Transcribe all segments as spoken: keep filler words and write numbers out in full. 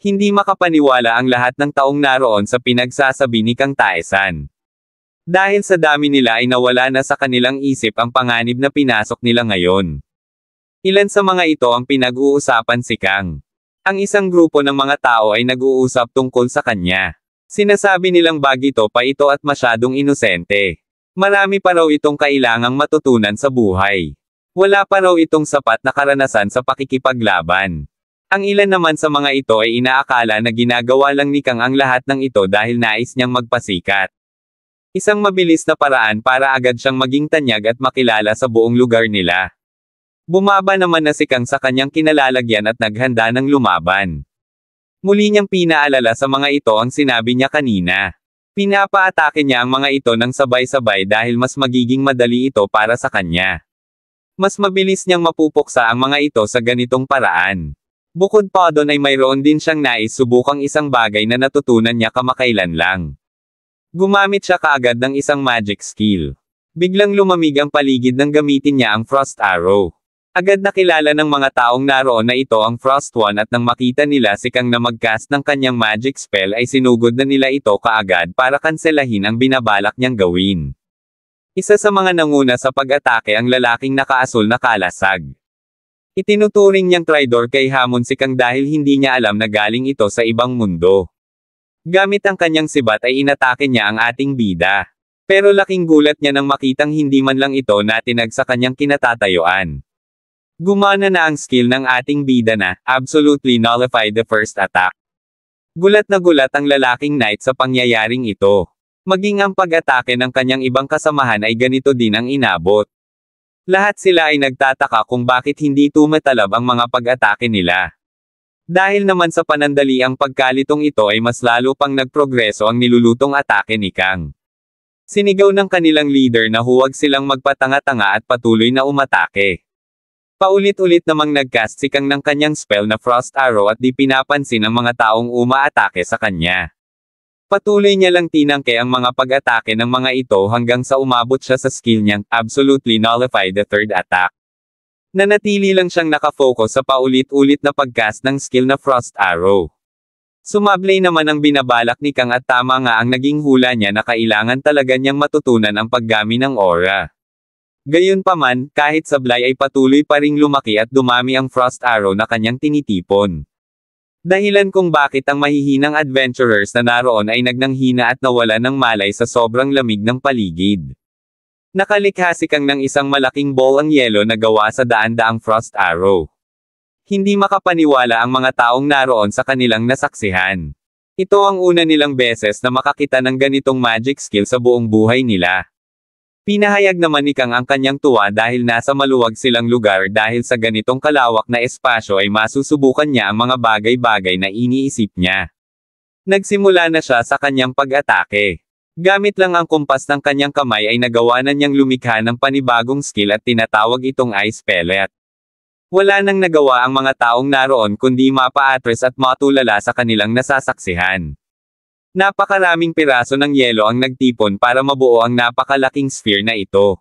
Hindi makapaniwala ang lahat ng taong naroon sa pinagsasabi ni Kang Taesan. Dahil sa dami nila ay nawala na sa kanilang isip ang panganib na pinasok nila ngayon. Ilan sa mga ito ang pinag-uusapan si Kang. Ang isang grupo ng mga tao ay nag-uusap tungkol sa kanya. Sinasabi nilang bagito pa ito at masyadong inosente. Marami pa raw itong kailangang matutunan sa buhay. Wala pa raw itong sapat na karanasan sa pakikipaglaban. Ang ilan naman sa mga ito ay inaakala na ginagawa lang ni Kang ang lahat ng ito dahil nais niyang magpasikat. Isang mabilis na paraan para agad siyang maging tanyag at makilala sa buong lugar nila. Bumaba naman na si Kang sa kanyang kinalalagyan at naghanda ng lumaban. Muli niyang pinaalala sa mga ito ang sinabi niya kanina. Pinapaatake niya ang mga ito ng sabay-sabay dahil mas magiging madali ito para sa kanya. Mas mabilis niyang mapupuksa ang mga ito sa ganitong paraan. Bukod pa doon ay mayroon din siyang nais subukang isang bagay na natutunan niya kamakailan lang. Gumamit siya kaagad ng isang magic skill. Biglang lumamig ang paligid nang gamitin niya ang Frost Arrow. Agad nakilala ng mga taong naroon na ito ang Frost One at nang makita nila si Kang na mag-cast ng kanyang magic spell ay sinugod na nila ito kaagad para kanselahin ang binabalak niyang gawin. Isa sa mga nanguna sa pag-atake ang lalaking nakaasul na kalasag. Itinuturing niyang traidor kay Hamon si Kang dahil hindi niya alam na galing ito sa ibang mundo. Gamit ang kanyang sibat ay inatake niya ang ating bida. Pero laking gulat niya nang makitang hindi man lang ito natinag sa kanyang kinatatayuan. Gumana na ang skill ng ating bida na, absolutely nullified the first attack. Gulat na gulat ang lalaking knight sa pangyayaring ito. Maging ang pag-atake ng kanyang ibang kasamahan ay ganito din ang inabot. Lahat sila ay nagtataka kung bakit hindi tumatalab ang mga pag-atake nila. Dahil naman sa panandaliang pagkalitong ito ay mas lalo pang nagprogreso ang nilulutong atake ni Kang. Sinigaw ng kanilang leader na huwag silang magpatanga-tanga at patuloy na umatake. Paulit-ulit namang nagcast si Kang ng kanyang spell na Frost Arrow at di pinapansin ang mga taong umaatake sa kanya. Patuloy niya lang tinangke ang mga pag-atake ng mga ito hanggang sa umabot siya sa skill niyang absolutely nullify the third attack. Nanatili lang siyang nakafocus sa paulit-ulit na pagcast ng skill na Frost Arrow. Sumablay naman ang binabalak ni Kang at tama nga ang naging hula niya na kailangan talaga niyang matutunan ang paggami ng aura. Gayunpaman, kahit sablay ay patuloy pa ring lumaki at dumami ang Frost Arrow na kanyang tinitipon. Dahilan kung bakit ang mahihinang adventurers na naroon ay nagnanghina at nawala ng malay sa sobrang lamig ng paligid. Nakalikha si Kang ng isang malaking ball ang yelo na gawa sa daan-daang Frost Arrow. Hindi makapaniwala ang mga taong naroon sa kanilang nasaksihan. Ito ang una nilang beses na makakita ng ganitong magic skill sa buong buhay nila. Pinahayag naman ni Kang ang kanyang tuwa dahil nasa maluwag silang lugar dahil sa ganitong kalawak na espasyo ay masusubukan niya ang mga bagay-bagay na iniisip niya. Nagsimula na siya sa kanyang pag-atake. Gamit lang ang kumpas ng kanyang kamay ay nagawa na niyang lumikha ng panibagong skill at tinatawag itong Ice Pellet. Wala nang nagawa ang mga taong naroon kundi mapa-atras at matulala sa kanilang nasasaksihan. Napakaraming piraso ng yelo ang nagtipon para mabuo ang napakalaking sphere na ito.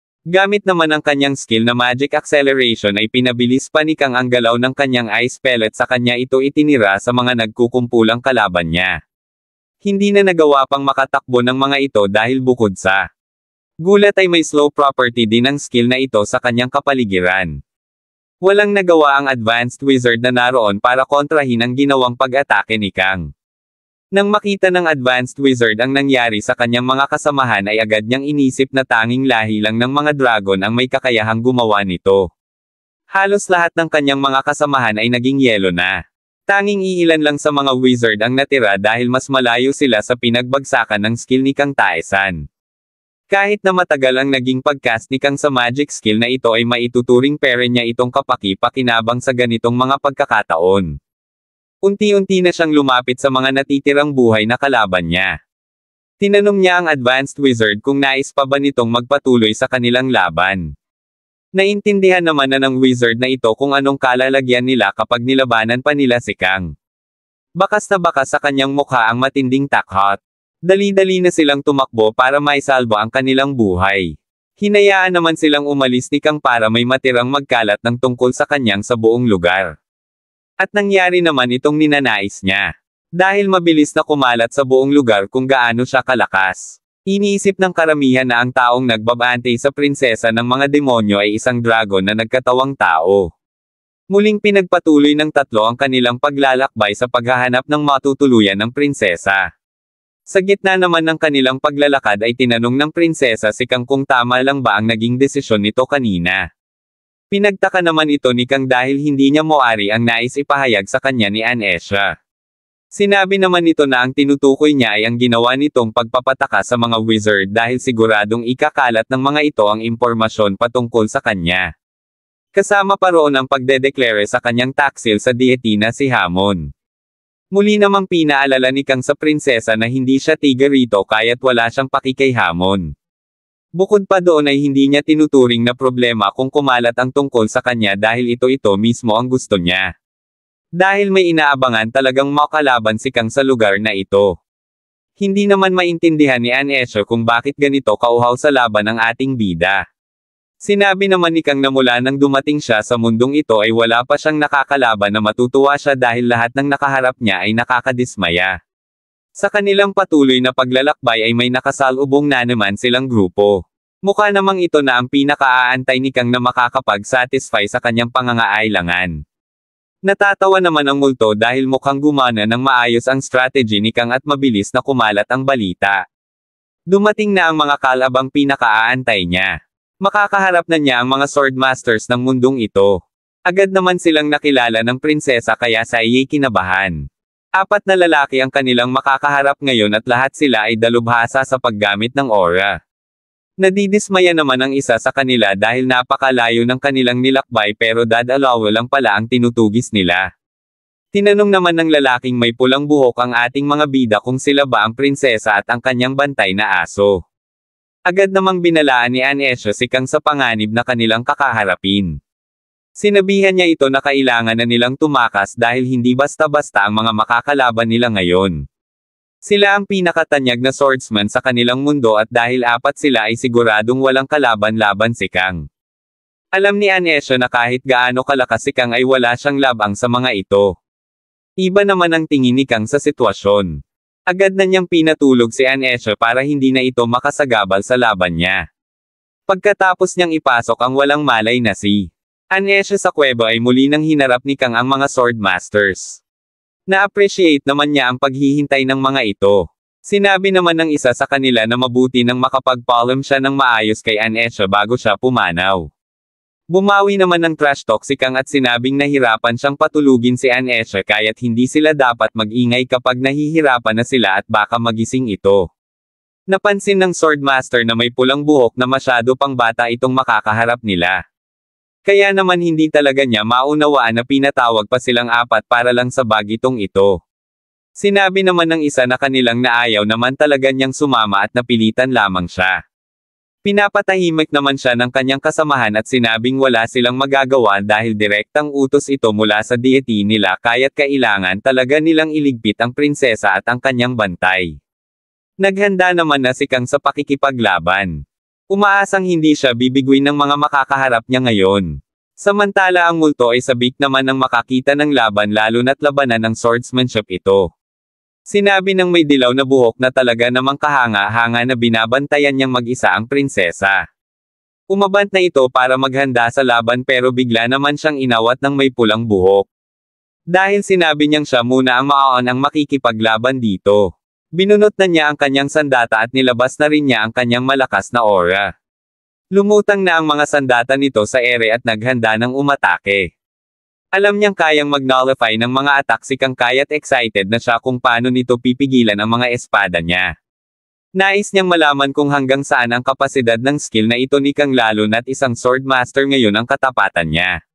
Gamit naman ang kanyang skill na Magic Acceleration ay pinabilis pa ni Kang ang galaw ng kanyang Ice Pellet sa kanya ito itinira sa mga nagkukumpulang kalaban niya. Hindi na nagawa pang makatakbo ng mga ito dahil bukod sa gulat ay may slow property din ang skill na ito sa kanyang kapaligiran. Walang nagawa ang advanced wizard na naroon para kontrahin ang ginawang pag-atake ni Kang. Nang makita ng advanced wizard ang nangyari sa kanyang mga kasamahan ay agad niyang inisip na tanging lahi lang ng mga dragon ang may kakayahang gumawa nito. Halos lahat ng kanyang mga kasamahan ay naging yelo na. Tanging iilan lang sa mga wizard ang natira dahil mas malayo sila sa pinagbagsakan ng skill ni Kang Taesan. Kahit na matagal ang naging pagcast ni Kang sa magic skill na ito ay maituturing pere niya itong kapaki-pakinabang sa ganitong mga pagkakataon. Unti-unti na siyang lumapit sa mga natitirang buhay na kalaban niya. Tinanong niya ang advanced wizard kung nais pa ba nitong magpatuloy sa kanilang laban. Naintindihan naman na ng wizard na ito kung anong kalalagyan nila kapag nilabanan pa nila si Kang. Bakas na bakas sa kanyang mukha ang matinding takhot. Dali-dali na silang tumakbo para maisalba ang kanilang buhay. Hinayaan naman silang umalis ni Kang para may matirang magkalat ng tungkol sa kanyang sa buong lugar. At nangyari naman itong ninanais niya. Dahil mabilis na kumalat sa buong lugar kung gaano siya kalakas. Iniisip ng karamihan na ang taong nagbabante sa prinsesa ng mga demonyo ay isang dragon na nagkatawang tao. Muling pinagpatuloy ng tatlo ang kanilang paglalakbay sa paghahanap ng matutuluyan ng prinsesa. Sa gitna naman ng kanilang paglalakad ay tinanong ng prinsesa si Kang kung tama lang ba ang naging desisyon nito kanina. Pinagtaka naman ito ni Kang dahil hindi niya moari ang nais ipahayag sa kanya ni Anesha. Sinabi naman nito na ang tinutukoy niya ay ang ginawa nitong pagpapataka sa mga wizard dahil siguradong ikakalat ng mga ito ang impormasyon patungkol sa kanya. Kasama pa roon ang pagdedeklare sa kanyang taksil sa deity na si Hamon. Muli namang pinaalala ni Kang sa prinsesa na hindi siya tiga rito kaya't wala siyang paki kay Hamon. Bukod pa doon ay hindi niya tinuturing na problema kung kumalat ang tungkol sa kanya dahil ito-ito mismo ang gusto niya. Dahil may inaabangan talagang makalaban si Kang sa lugar na ito. Hindi naman maintindihan ni Anesha kung bakit ganito kauhaw sa laban ang ating bida. Sinabi naman ni Kang na mula nang dumating siya sa mundong ito ay wala pa siyang nakakalaban na matutuwa siya dahil lahat ng nakaharap niya ay nakakadismaya. Sa kanilang patuloy na paglalakbay ay may nakasalubong na naman silang grupo. Mukha namang ito na ang pinakaaantay ni Kang na makakapag-satisfy sa kanyang pangangailangan. Natatawa naman ang multo dahil mukhang gumana ng maayos ang strategy ni Kang at mabilis na kumalat ang balita. Dumating na ang mga kalabang pinakaaantay niya. Makakaharap na niya ang mga swordmasters ng mundong ito. Agad naman silang nakilala ng prinsesa kaya sa iya'y kinabahan. Apat na lalaki ang kanilang makakaharap ngayon at lahat sila ay dalubhasa sa paggamit ng aura. Nadidismaya naman ang isa sa kanila dahil napakalayo ng kanilang nilakbay pero dadalawa lang pala ang tinutugis nila. Tinanong naman ng lalaking may pulang buhok ang ating mga bida kung sila ba ang prinsesa at ang kanyang bantay na aso. Agad namang binalaan ni Anesha si Kang sa panganib na kanilang kakaharapin. Sinabihan niya ito na kailangan na nilang tumakas dahil hindi basta-basta ang mga makakalaban nila ngayon. Sila ang pinakatanyag na swordsman sa kanilang mundo at dahil apat sila ay siguradong walang kalaban-laban si Kang. Alam ni Anesha na kahit gaano kalakas si Kang ay wala siyang labang sa mga ito. Iba naman ang tingin ni Kang sa sitwasyon. Agad na niyang pinatulog si Anesha para hindi na ito makasagabal sa laban niya. Pagkatapos niyang ipasok ang walang malay na si Anesha sa kuweba ay muli nang hinarap ni Kang ang mga swordmasters. Na-appreciate naman niya ang paghihintay ng mga ito. Sinabi naman ng isa sa kanila na mabuti nang makapag-palm siya ng maayos kay Anesha bago siya pumanaw. Bumawi naman ng trash talk si Kang at sinabing nahirapan siyang patulugin si Anesha kaya't hindi sila dapat mag-ingay kapag nahihirapan na sila at baka magising ito. Napansin ng swordmaster na may pulang buhok na masyado pang bata itong makakaharap nila. Kaya naman hindi talaga niya maunawaan na pinatawag pa silang apat para lang sa bagitong ito. Sinabi naman ng isa na kanilang na ayaw naman talaga niyang sumama at napilitan lamang siya. Pinapatahimik naman siya ng kanyang kasamahan at sinabing wala silang magagawa dahil direktang utos ito mula sa deity nila kaya't kailangan talaga nilang iligpit ang prinsesa at ang kanyang bantay. Naghanda naman na si Kang sa pakikipaglaban. Umaasang hindi siya bibiguin ng mga makakaharap niya ngayon. Samantala ang multo ay sabik naman ng makakita ng laban lalo na't labanan ng swordsmanship ito. Sinabi ng may dilaw na buhok na talaga namang kahanga-hanga na binabantayan niyang mag-isa ang prinsesa. Umabant na ito para maghanda sa laban pero bigla naman siyang inawat ng may pulang buhok. Dahil sinabi niyang siya muna ang maaon ang makikipaglaban dito. Binunot na niya ang kanyang sandata at nilabas na rin niya ang kanyang malakas na aura. Lumutang na ang mga sandata nito sa ere at naghanda ng umatake. Alam niyang kayang mag-nullify ng mga attack si Kang kaya't excited na siya kung paano nito pipigilan ang mga espada niya. Nais niyang malaman kung hanggang saan ang kapasidad ng skill na ito ni Kang lalo na't isang swordmaster ngayon ang katapatan niya.